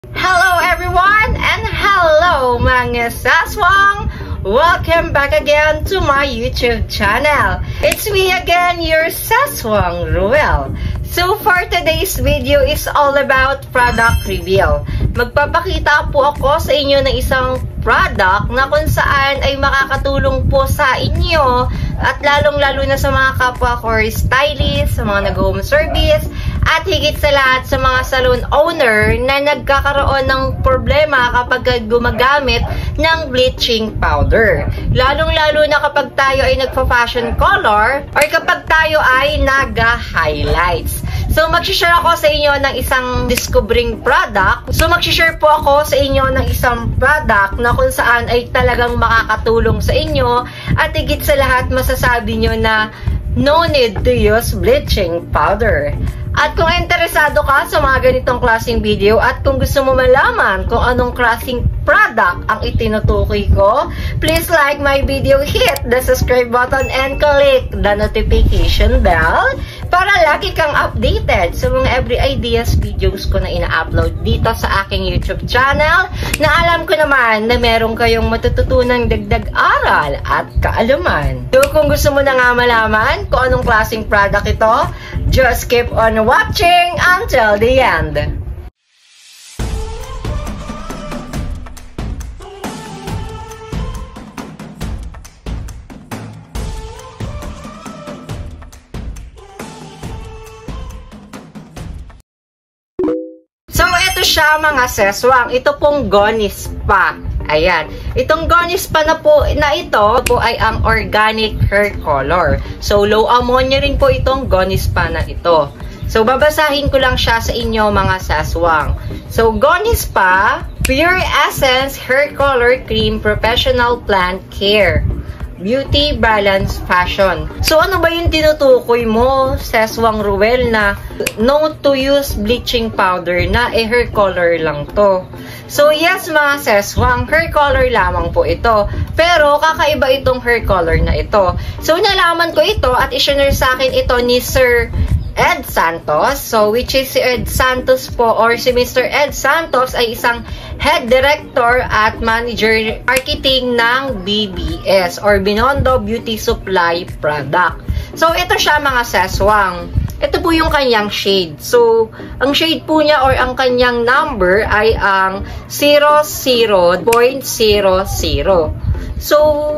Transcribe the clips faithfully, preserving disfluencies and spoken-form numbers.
Hello everyone and hello mga saswang! Welcome back again to my YouTube channel. It's me again, your saswang Ruel. So for today's video is all about product reveal. Magpapakita po ako sa inyo ng isang product na kung saan ay makakatulong po sa inyo at lalong-lalo na sa mga kapwa ko stylist, sa mga nag-home service, at higit sa lahat sa mga salon owner na nagkakaroon ng problema kapag gumagamit ng bleaching powder. Lalong-lalo na kapag tayo ay nagpa-fashion color or kapag tayo ay naga-highlights. So, mag-share ako sa inyo ng isang discovering product. So, mag-share po ako sa inyo ng isang product na kung saan ay talagang makakatulong sa inyo at higit sa lahat masasabi nyo na no need to use bleaching powder. At kung interesado ka sa mga ganitong klaseng video at kung gusto mo malaman kung anong klaseng product ang itinutukoy ko, please like my video, hit the subscribe button, and click the notification bell para lagi kang updated sa mga every ideas videos ko na ina-upload dito sa aking YouTube channel na alam ko naman na meron kayong matututunang dagdag aral at kaalaman. So kung gusto mo na nga malaman kung anong klaseng product ito, just keep on watching until the end. So, ito siya mga seswang. Ito pong Goni Spa. Ayan. Itong Goni Spa na po na ito po ay ang organic hair color. So, low ammonia rin po itong Goni Spa na ito. So, babasahin ko lang siya sa inyo mga saswang. So, Goni Spa, Pure Essence Hair Color Cream Professional Plant Care. Beauty, balance, fashion. So, ano ba yung tinutukoy mo, seswang Ruel, na no to use bleaching powder na eh hair color lang to? So, yes mga seswang, hair color lamang po ito. Pero, kakaiba itong hair color na ito. So, nalaman ko ito at isinare sa akin ito ni Sir Ed Santos. So, which is si Ed Santos po or si Mister Ed Santos ay isang Head Director at Manager Marketing ng B B S or Binondo Beauty Supply Product. So, ito siya mga seswang. Ito po yung kanyang shade. So, ang shade po niya or ang kanyang number ay ang zero zero point zero zero. So,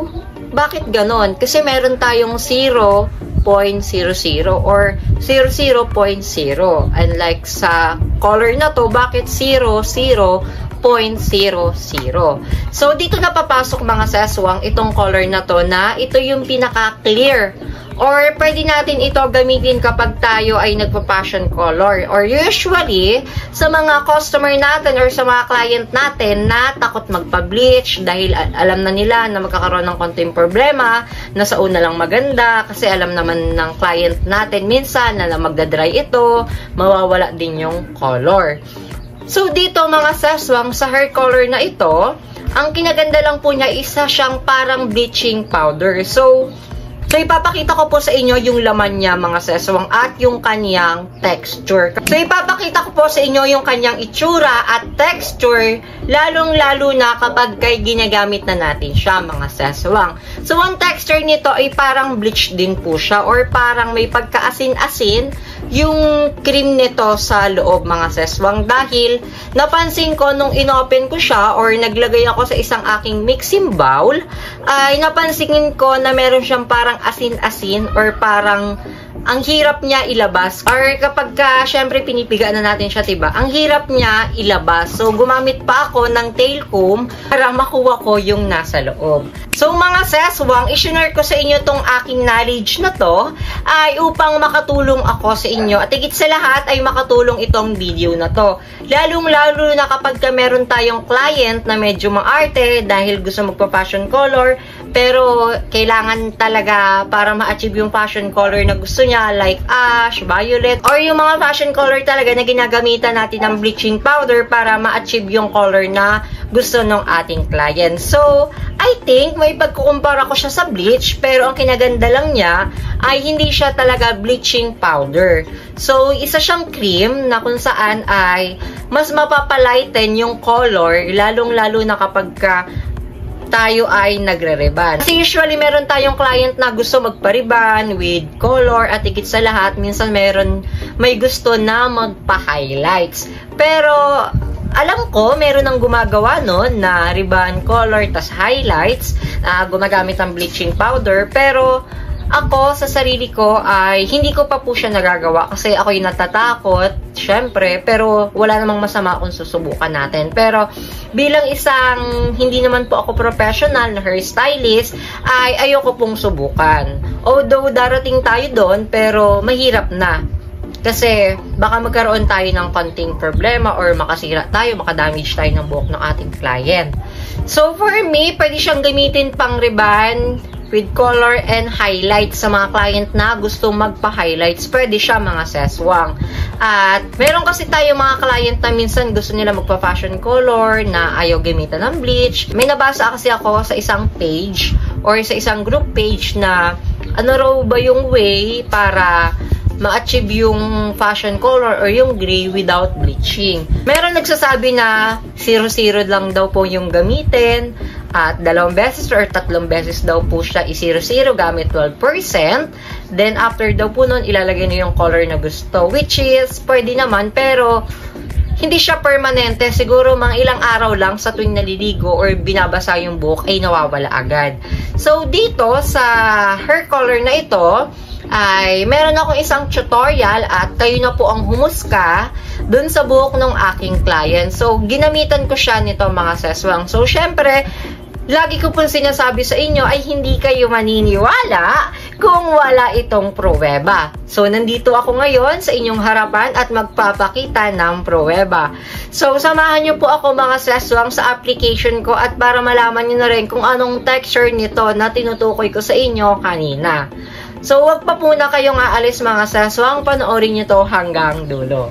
bakit ganon? Kasi meron tayong zero point zero zero or zero zero point zero. Unlike sa color na to, bakit zero zero point zero zero? So, dito na papasok mga seswang itong color na to na ito yung pinaka-clear. Or, pwede natin ito gamitin kapag tayo ay nagpa-passion color. Or, usually, sa mga customer natin or sa mga client natin na takot magpa-bleach dahil alam na nila na magkakaroon ng konting problema, na sa una lang maganda, kasi alam naman ng client natin minsan na magdadry ito, mawawala din yung color. So, dito mga seswang, sa hair color na ito, ang kinaganda lang po niya, isa siyang parang bleaching powder. So, So, ipapakita ko po sa inyo yung laman niya, mga seswang, at yung kanyang texture. So, ipapakita ko po sa inyo yung kanyang itsura at texture, lalong-lalo na kapag kay ginagamit na natin siya, mga seswang. So, ang texture nito ay parang bleach din po siya or parang may pagkaasin-asin yung cream nito sa loob, mga seswang. Dahil, napansin ko nung inopen ko siya or naglagay ako sa isang aking mixing bowl, ay napansin ko na meron siyang parang asin-asin or parang ang hirap niya ilabas. Or kapag ka, syempre, pinipiga na natin siya, diba? Ang hirap niya ilabas. So, gumamit pa ako ng tail comb para makuha ko yung nasa loob. So, mga seswang, isinare ko sa inyo tong aking knowledge na to ay upang makatulong ako sa inyo. At higit sa lahat ay makatulong itong video na to. Lalong-lalo na kapag ka meron tayong client na medyo maarte dahil gusto magpa-fashion color, pero kailangan talaga para ma-achieve yung fashion color na gusto niya, like ash, violet, or yung mga fashion color talaga na ginagamitan natin ng bleaching powder para ma-achieve yung color na gusto ng ating client. So, I think may pagkukumpara ko siya sa bleach, pero ang kinaganda lang niya ay hindi siya talaga bleaching powder. So, isa siyang cream na kung saan ay mas mapapalighten yung color, lalong-lalo na kapag ka tayo ay nagre-reban. Kasi usually meron tayong client na gusto magpa-reban with color at higit sa lahat, minsan meron may gusto na magpa-highlights. Pero alam ko, meron ng gumagawa no, na ribbon color tas highlights, uh, gumagamit ng bleaching powder, pero ako, sa sarili ko, ay hindi ko pa po siya nagagawa kasi ako'y natatakot, syempre, pero wala namang masama kung susubukan natin. Pero bilang isang hindi naman po ako professional na hairstylist, ay ayoko pong subukan. Although darating tayo doon, pero mahirap na. Kasi baka magkaroon tayo ng konting problema or makasira tayo, makadamage tayo ng buhok ng ating client. So for me, pwede siyang gamitin pang ribbon with color and highlights sa mga client na gusto magpa-highlights. Pwede siya mga seswang. At meron kasi tayo mga client na minsan gusto nila magpa-fashion color na ayaw gamitan ng bleach. May nabasa kasi ako sa isang page or sa isang group page na ano raw ba yung way para ma-achieve yung fashion color or yung gray without bleaching. Meron nagsasabi na zero zero lang daw po yung gamitin at dalawang beses or tatlong beses daw po siya i-zero zero gamit twelve percent. Then after daw po nun ilalagay niyo yung color na gusto, which is pwede naman pero hindi siya permanente. Siguro mga ilang araw lang sa tuwing naliligo or binabasa yung buhok ay nawawala agad. So dito sa hair color na ito ay meron akong isang tutorial at kayo na po ang humusga dun sa buhok ng aking client. So, ginamitan ko siya nito mga seswang. So, syempre, lagi ko pong sinasabi sa inyo ay hindi kayo maniniwala kung wala itong pruweba. So, nandito ako ngayon sa inyong harapan at magpapakita ng pruweba. So, samahan niyo po ako mga seswang sa application ko at para malaman niyo na rin kung anong texture nito na tinutukoy ko sa inyo kanina. So, wag pa muna kayong aalis mga seswang, panoorin nyo to hanggang dulo.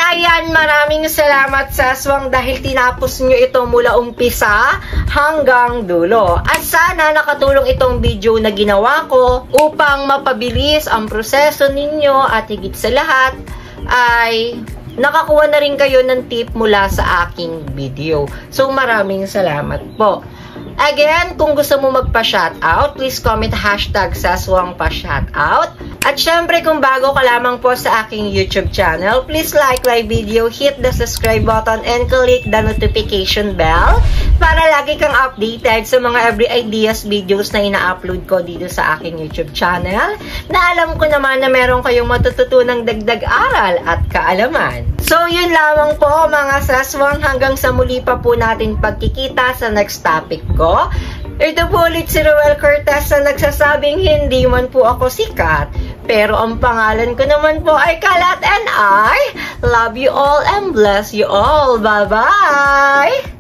ayan, maraming salamat sa aswang dahil tinapos nyo ito mula umpisa hanggang dulo. At sana nakatulong itong video na ginawa ko upang mapabilis ang proseso ninyo at higit sa lahat ay nakakuha na rin kayo ng tip mula sa aking video. So maraming salamat po. Again, kung gusto mo magpa-shoutout, please comment hashtag saswangpa-shoutout. At syempre, kung bago ka lamang po sa aking YouTube channel, please like my video, hit the subscribe button, and click the notification bell para lagi kang updated sa mga every ideas videos na ina-upload ko dito sa aking YouTube channel, na alam ko naman na meron kayong matututunang dagdag aral at kaalaman. So, yun lamang po mga saswang, hanggang sa muli pa po natin pagkikita sa next topic ko. Ito po ulit si Roel Cortez na nagsasabing hindi man po ako sikat, pero ang pangalan ko naman po ay Kalat, and I love you all and bless you all. Bye-bye!